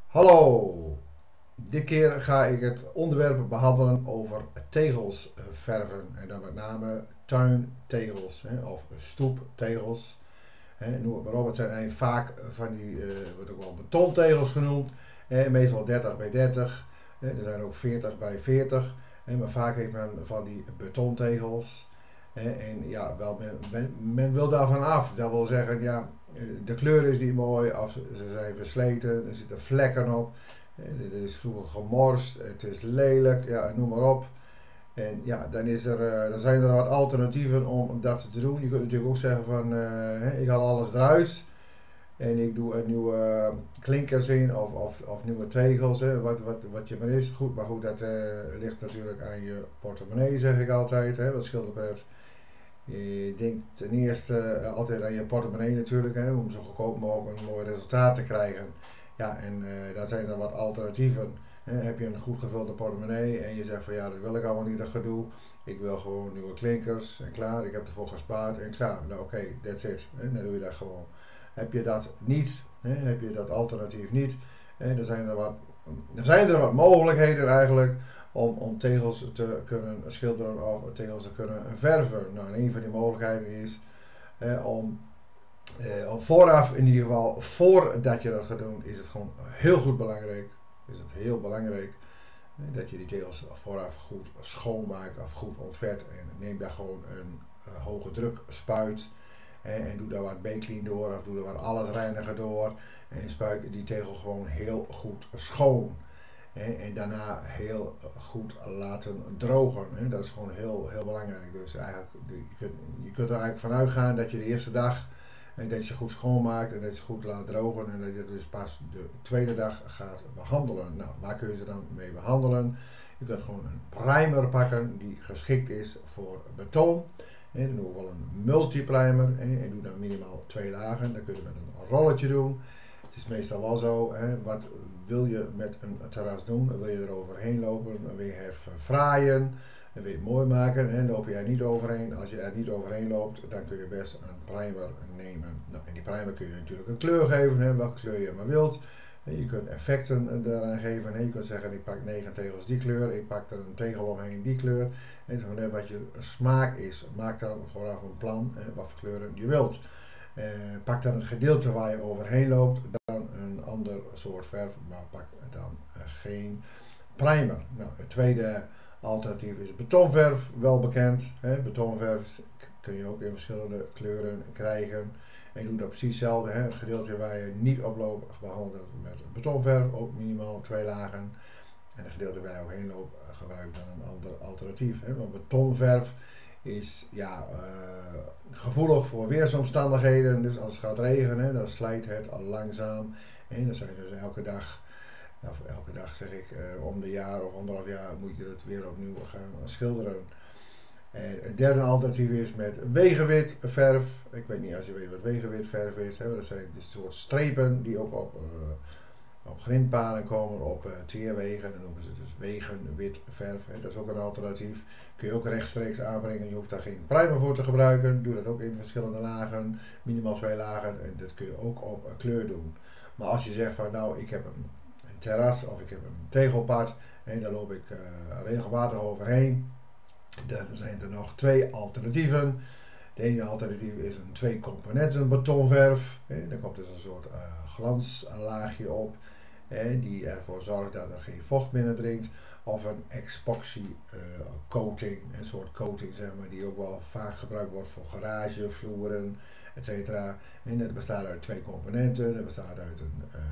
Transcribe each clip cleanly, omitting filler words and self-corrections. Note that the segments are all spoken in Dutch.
Hallo, dit keer ga ik het onderwerp behandelen over tegels verven en dan met name tuintegels of stoeptegels. Noem het maar op, het zijn eigenlijk vaak van die, wordt ook wel betontegels genoemd, meestal 30 bij 30, er zijn ook 40 bij 40, maar vaak heeft men van die betontegels. En ja, wel, men wil daarvan af. Dat wil zeggen, ja, de kleur is niet mooi, of ze zijn versleten, er zitten vlekken op. Het is vroeger gemorst, het is lelijk, ja, noem maar op. En ja, dan zijn er wat alternatieven om dat te doen. Je kunt natuurlijk ook zeggen van, ik haal alles eruit en ik doe een nieuwe klinkers in of nieuwe tegels, wat je maar is. Goed, maar goed, dat ligt natuurlijk aan je portemonnee, zeg ik altijd. Wat schilderpret. Je denkt ten eerste altijd aan je portemonnee natuurlijk, om zo goedkoop mogelijk een mooi resultaat te krijgen. Ja, en daar zijn er wat alternatieven. Heb je een goed gevulde portemonnee en je zegt van ja, dat wil ik allemaal niet, dat gedoe. Ik wil gewoon nieuwe klinkers en klaar, ik heb ervoor gespaard en klaar. Nou oké, that's it. Dan doe je dat gewoon. Heb je dat niet, heb je dat alternatief niet, dan zijn er wat mogelijkheden eigenlijk om tegels te kunnen schilderen of tegels te kunnen verven. Nou, en een van die mogelijkheden is om vooraf, in ieder geval voordat je dat gaat doen, is het gewoon heel goed belangrijk. Is het heel belangrijk dat je die tegels vooraf goed schoonmaakt of goed ontvet. En neem daar gewoon een hoge druk spuit. En doe daar wat B-clean door of doe er wat allesreiniger door. En spuit die tegel gewoon heel goed schoon. En daarna heel goed laten drogen. Dat is gewoon heel, heel belangrijk. Dus eigenlijk, je kunt er eigenlijk van uitgaan dat je de eerste dag dat je goed schoonmaakt en dat je goed laat drogen. En dat je dus pas de tweede dag gaat behandelen. Nou, waar kun je ze dan mee behandelen? Je kunt gewoon een primer pakken die geschikt is voor beton. Dan doen we wel een multiprimer en doe dan minimaal 2 lagen. Dat kun je met een rolletje doen. Het is meestal wel zo, wat wil je met een terras doen? Wil je er overheen lopen? Wil je het fraaien? Wil je het mooi maken? En loop je er niet overheen? Als je er niet overheen loopt, dan kun je best een primer nemen. Nou, en die primer kun je natuurlijk een kleur geven, welke kleur je maar wilt. Je kunt effecten daaraan geven. Je kunt zeggen, ik pak 9 tegels die kleur, ik pak er een tegel omheen die kleur. En zo net wat je smaak is. Maak dan vooraf een plan wat voor kleuren je wilt. Pak dan het gedeelte waar je overheen loopt, dan een ander soort verf, maar pak dan geen primer. Nou, het tweede alternatief is betonverf, wel bekend. Betonverf kun je ook in verschillende kleuren krijgen. En je doet dat precies hetzelfde. Het gedeelte waar je niet op loopt, behandelt met betonverf, ook minimaal 2 lagen. En het gedeelte waar je overheen loopt, gebruik dan een ander alternatief. Want betonverf is gevoelig voor weersomstandigheden. Dus als het gaat regenen, dan slijt het al langzaam. En dan zou je dus elke dag zeg ik, om de jaar of 1,5 jaar moet je het weer opnieuw gaan schilderen. Het derde alternatief is met wegenwit verf. Ik weet niet als je weet wat wegenwit verf is. Dat zijn een soort strepen die ook op grindpaden komen, op teerwegen. Dan noemen ze dus wegenwit verf. Dat is ook een alternatief. Kun je ook rechtstreeks aanbrengen. Je hoeft daar geen primer voor te gebruiken. Doe dat ook in verschillende lagen. Minimaal 2 lagen. En dat kun je ook op kleur doen. Maar als je zegt van nou ik heb een terras of ik heb een tegelpad. En daar loop ik regelmatig overheen. Dan zijn er nog 2 alternatieven. De ene alternatief is een 2 componenten betonverf. Daar komt dus een soort glanslaagje op. Die ervoor zorgt dat er geen vocht binnendringt. Of een epoxy coating. Een soort coating zeg maar, die ook wel vaak gebruikt wordt voor garagevloeren, etc. En dat bestaat uit 2 componenten. Dat bestaat uit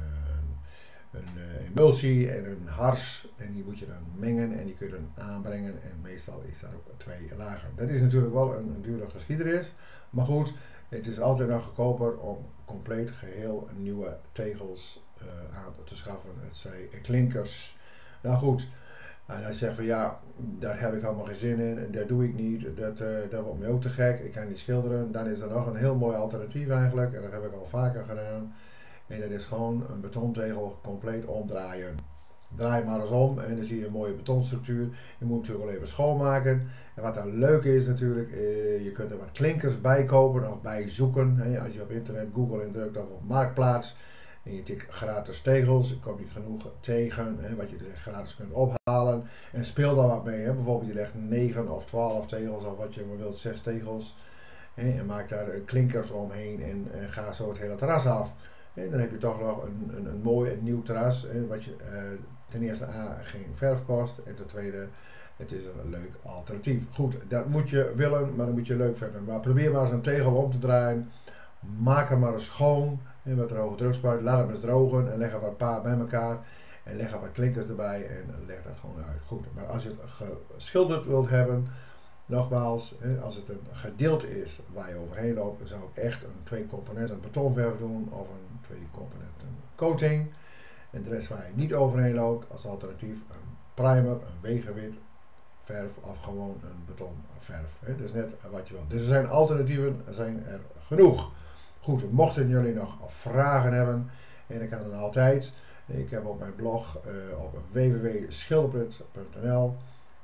een emulsie en een hars en die moet je dan mengen en die kun je dan aanbrengen en meestal is dat ook 2 lagen. Dat is natuurlijk wel een dure geschiedenis, maar goed, het is altijd nog goedkoper om compleet geheel nieuwe tegels aan te schaffen. Het zijn klinkers. Nou goed, en als je zegt van ja, daar heb ik allemaal geen zin in, dat doe ik niet, dat wordt mij ook te gek, ik kan niet schilderen, dan is er nog een heel mooi alternatief eigenlijk en dat heb ik al vaker gedaan. En dat is gewoon een betontegel compleet omdraaien. Draai maar eens om en dan zie je een mooie betonstructuur. Je moet natuurlijk wel even schoonmaken. En wat dan leuk is natuurlijk, je kunt er wat klinkers bij kopen of bij zoeken. Als je op internet Google indrukt of op Marktplaats. En je tikt gratis tegels, kom je genoeg tegen, hè, wat je dus gratis kunt ophalen. En speel daar wat mee. Hè. Bijvoorbeeld je legt 9 of 12 tegels of wat je maar wilt, 6 tegels. Hè, en maak daar klinkers omheen en ga zo het hele terras af. En dan heb je toch nog een mooi en nieuw terras. Hè, wat je ten eerste geen verf kost en ten tweede het is een leuk alternatief. Goed, dat moet je willen, maar dat moet je leuk vinden. Maar probeer maar eens een tegel om te draaien. Maak hem maar eens schoon. Met een hoge drukspuit. Laat hem eens drogen. En leg er wat paar bij elkaar. En leg er wat klinkers erbij. En leg dat gewoon uit. Goed, maar als je het geschilderd wilt hebben. Nogmaals, als het een gedeelte is waar je overheen loopt. Dan zou ik echt een 2 componenten betonverf doen. Of een 2 componenten coating. En de rest waar je niet overheen loopt. Als alternatief een primer, een wegenwit verf of gewoon een betonverf. Dus net wat je wilt. Dus er zijn alternatieven, er zijn er genoeg. Goed, mochten jullie nog vragen hebben, en dan kan het altijd. Ik heb op mijn blog op www.schilderprut.nl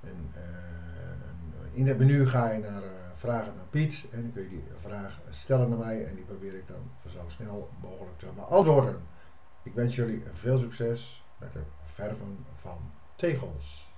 in het menu ga je naar vragen naar Piet en dan kun je die vraag stellen naar mij en die probeer ik dan zo snel mogelijk te beantwoorden. Ik wens jullie veel succes met het verven van tegels.